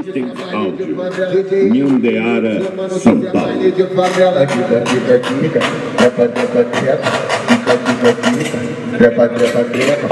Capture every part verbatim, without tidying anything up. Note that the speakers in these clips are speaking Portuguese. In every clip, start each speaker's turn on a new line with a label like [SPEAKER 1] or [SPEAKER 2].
[SPEAKER 1] Systems Áudio, Nhandeara, São Paulo.
[SPEAKER 2] Trepa, trepa, trepa.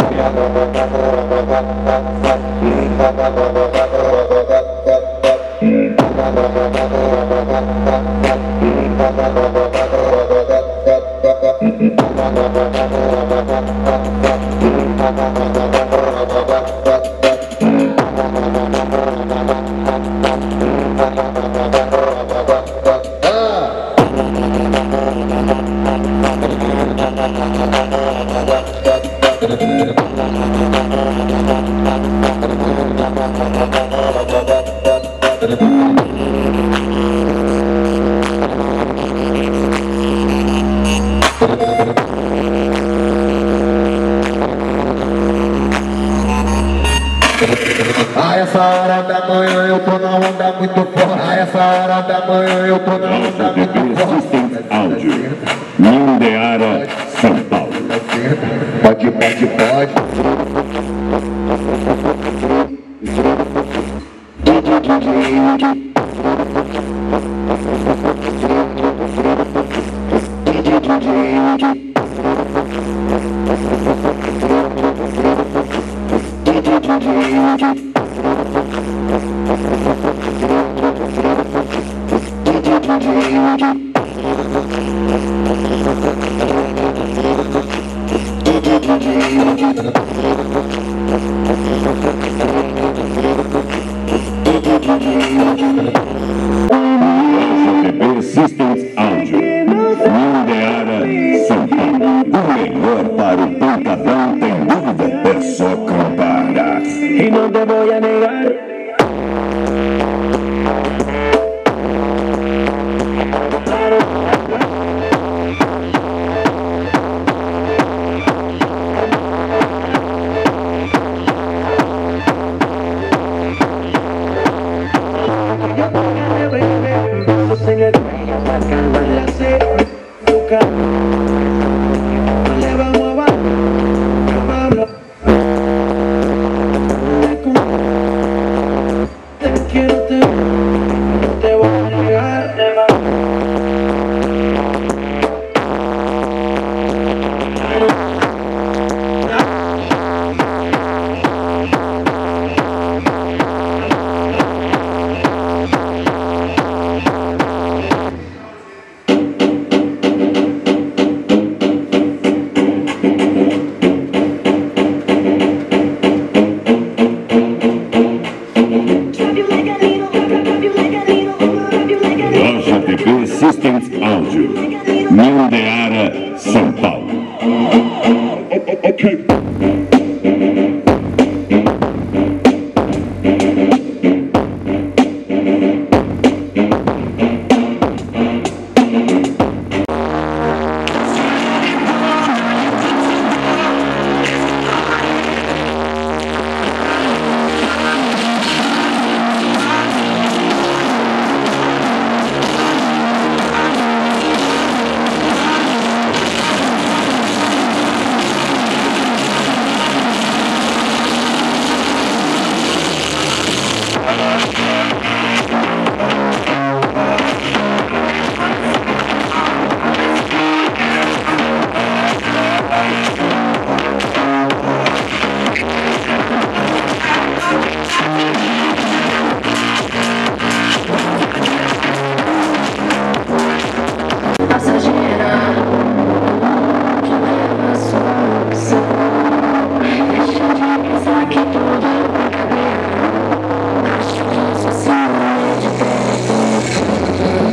[SPEAKER 2] A essa hora da manhã eu tô na onda muito forte. A essa hora da manhã eu tô na onda muito forte.
[SPEAKER 1] Systems Áudio, Nhandeara, São Paulo.
[SPEAKER 2] Pode, pode, pode.
[SPEAKER 1] Systems Áudio, Nhandeara, São Paulo. O melhor para o pancadão, tem dúvida? É só comparar.
[SPEAKER 3] Y no te voy a negar. En el cuello, marcando la cera, buscando. No le vamos a bajar, Pablo. Te quiero, te no te voy a negar, te va.
[SPEAKER 1] Systems Áudio, Nhandeara, São Paulo. Ok.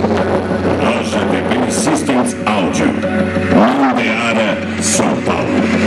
[SPEAKER 1] Systems Áudio, Nhandeara, São Paulo.